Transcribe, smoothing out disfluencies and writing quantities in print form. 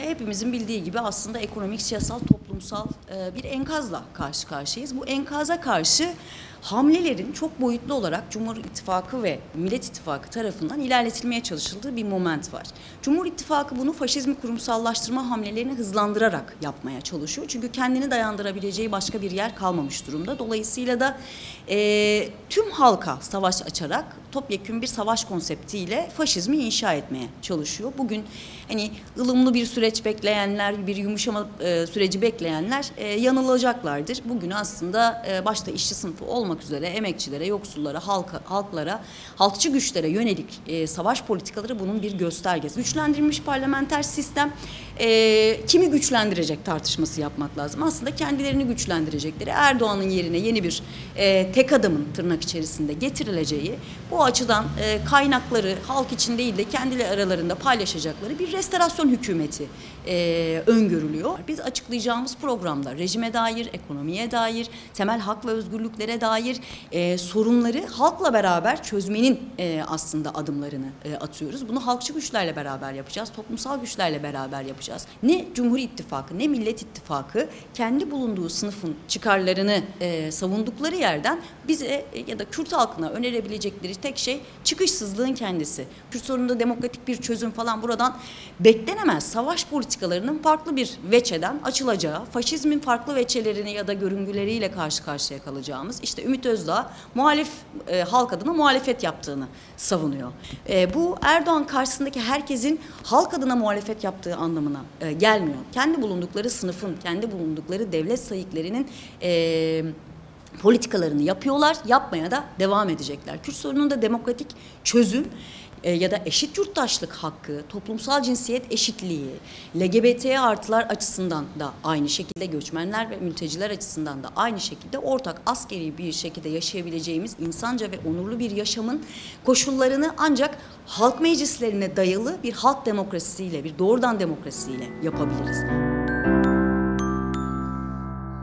hepimizin bildiği gibi aslında ekonomik, siyasal, toplumsal bir enkazla karşı karşıyayız. Bu enkaza karşı hamlelerin çok boyutlu olarak Cumhur İttifakı ve Millet İttifakı tarafından ilerletilmeye çalışıldığı bir moment var. Cumhur İttifakı bunu faşizmi kurumsallaştırma hamlelerini hızlandırarak yapmaya çalışıyor. Çünkü kendini dayandırabileceği başka bir yer kalmamış durumda. Dolayısıyla da tüm halka savaş açarak topyekün bir savaş konseptiyle faşizmi inşa etmeye çalışıyor. Bugün hani ılımlı bir süreç bekleyenler, bir yumuşama süreci bekleyenler yanılacaklardır. Bugün aslında başta işçi sınıfı olmak üzere emekçilere, yoksullara, halklara, halkçı güçlere yönelik savaş politikaları bunun bir göstergesi. Güçlendirilmiş parlamenter sistem kimi güçlendirecek tartışması yapmak lazım. Aslında kendilerini güçlendirecekleri, Erdoğan'ın yerine yeni bir tek adamın tırnak içerisinde getirileceği, bu açıdan kaynakları halk için değil de kendileri aralarında paylaşacakları bir restorasyon hükümeti öngörülüyor. Biz açıklayacağımız programda rejime dair, ekonomiye dair, temel hak ve özgürlüklere dair sorunları halkla beraber çözmenin aslında adımlarını atıyoruz. Bunu halkçı güçlerle beraber yapacağız, toplumsal güçlerle beraber yapacağız. Ne Cumhur İttifakı ne Millet İttifakı kendi bulunduğu sınıfın çıkarlarını savundukları yerden bize ya da Kürt halkına önerebilecekleri tek şey çıkışsızlığın kendisi. Kürt sorununda demokratik bir çözüm falan buradan beklenemez. Savaş politikalarının farklı bir veçeden açılacağı, faşizmin farklı veçelerini ya da görüngüleriyle karşı karşıya kalacağımız, işte Ümit Özdağ halk adına muhalefet yaptığını savunuyor. Bu Erdoğan karşısındaki herkesin halk adına muhalefet yaptığı anlamına gelmiyor. Kendi bulundukları sınıfın, kendi bulundukları devlet sayıklarının politikalarını yapıyorlar, yapmaya da devam edecekler. Kürt sorununda demokratik çözüm ya da eşit yurttaşlık hakkı, toplumsal cinsiyet eşitliği, LGBT artılar açısından da aynı şekilde, göçmenler ve mülteciler açısından da aynı şekilde ortak askeri bir şekilde yaşayabileceğimiz insanca ve onurlu bir yaşamın koşullarını ancak halk meclislerine dayalı bir halk demokrasisiyle, bir doğrudan demokrasiyle yapabiliriz.